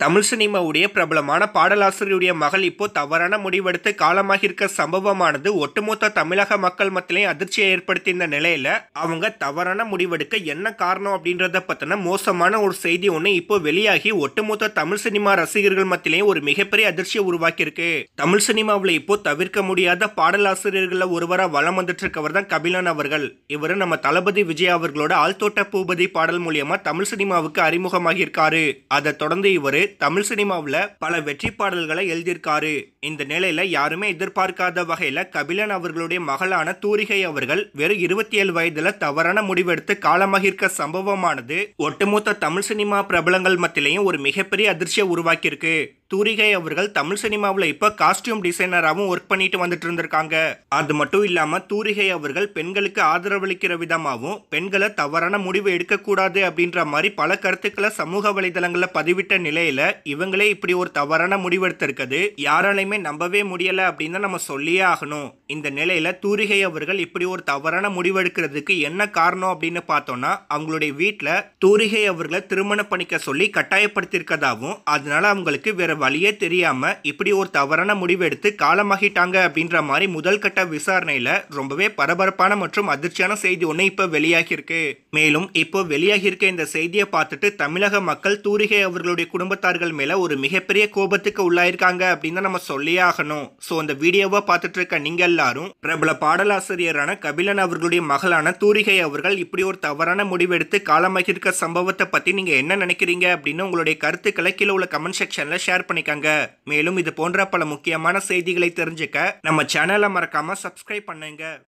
தமிழ் சினிமாவுடைய பிரபலமான பாடலாசிரியருடைய மகள் இப்போ தவறான முடிவெடுத்து காலமாகியிருக்க சம்பவமானது ஒட்டுமொத்த தமிழக மக்கள் மத்தியிலே அதிர்ச்சியை ஏற்படுத்திய நிலையில அவங்க தவறான முடிவெடுக்க என்ன காரணம் அப்படின்றத பத்தின மோசமான ஒரு செய்தி ஒண்ணு இப்போ வெளியாகி ஒட்டுமொத்த தமிழ் சினிமா ரசிகர்கள் மத்தியிலே ஒரு மிகப்பெரிய அதிர்ச்சியை உருவாக்கியிருக்கு. தமிழ் சினிமாவில் இப்போ தவிர்க்க முடியாத பாடலாசிரியர்கள் ஒருவரா வலம் வந்துட்டு இருக்கவர் தான் கபிலன் அவர்கள். இவரு நம்ம தளபதி விஜய் அவர்களோட ஆழ்தோட்ட பூபதி பாடல் மூலியமா தமிழ் சினிமாவுக்கு அறிமுகமாகி இருக்காரு. அதை தொடர்ந்து இவரு தமிழ் சினிமாவுல பல வெற்றி பாடல்களை எழுதியிருக்காரு. இந்த நிலையில யாருமே எதிர்பார்க்காத வகையில கபிலன் அவர்களுடைய மகளான தூரிகை அவர்கள் வெறும் 27 வயதுல தவறான முடிவெடுத்து காலமாகியிருக்க சம்பவமானது ஒட்டுமொத்த தமிழ் சினிமா பிரபலங்கள் மத்தியிலையும் ஒரு மிகப்பெரிய அதிர்ச்சியை உருவாக்கியிருக்கு. தூரிகை அவர்கள் தமிழ் சினிமாவில் இப்ப காஸ்டியூம் டிசைனராகவும் ஒர்க் பண்ணிட்டு வந்துட்டு இருந்திருக்காங்க. அது மட்டும் இல்லாம தூரிகை அவர்கள் பெண்களுக்கு ஆதரவளிக்கிற விதமாகவும் பெண்களை தவறான முடிவு எடுக்கக்கூடாது அப்படின்ற மாதிரி பல கருத்துக்களை சமூக வலைதளங்கள்ல பதிவிட்ட நிலையில இவங்களே இப்படி ஒரு தவறான முடிவெடுத்திருக்கிறது யாராலையுமே நம்பவே முடியல அப்படின்னு நம்ம சொல்லியே ஆகணும். இந்த நிலையில தூரிகை அவர்கள் இப்படி ஒரு தவறான முடிவெடுக்கிறதுக்கு என்ன காரணம் அப்படின்னு பார்த்தோம்னா அவங்களுடைய வீட்டுல தூரிகை அவர்களை திருமணம் பண்ணிக்க சொல்லி கட்டாயப்படுத்தியிருக்கதாகவும் அதனால அவங்களுக்கு வேற வழியே தெரியாம இப்படி ஒரு தவறான முடிவெடுத்து காலமாகிட்டாங்க அப்படின்ற மாதிரி முதல் கட்ட விசாரணையில ரொம்பவே பரபரப்பான மற்றும் அதிர்ச்சியான செய்தி ஒண்ணு இப்ப வெளியாகி இருக்கு. மேலும் இப்போ வெளியாகி இருக்க இந்த செய்தியை பார்த்துட்டு தமிழக மக்கள் தூரிகை அவர்களுடைய குடும்பத்தார்கள் மேல ஒரு மிகப்பெரிய கோபத்துக்கு உள்ளாயிருக்காங்க அப்படின்னு நம்ம சொல்லியே ஆகணும். சோ அந்த வீடியோவை பார்த்துட்டு இருக்க நீங்க எல்லாரும் பிரபல பாடலாசிரியரான கபிலன் அவர்களுடைய மகளான தூரிகை அவர்கள் இப்படி ஒரு தவறான முடிவெடுத்து காலமாகி இருக்க சம்பவத்தை பத்தி நீங்க என்ன நினைக்கிறீங்க அப்படின்னு உங்களுடைய கருத்துக்களை கீழே உள்ள கமெண்ட் செக்ஷன்ல ஷேர் பண்ணிக்கங்க. மேலும் இது போன்ற பல முக்கியமான செய்திகளை தெரிஞ்சுக்க நம்ம சேனலை மறக்காம சப்ஸ்கிரைப் பண்ணுங்க.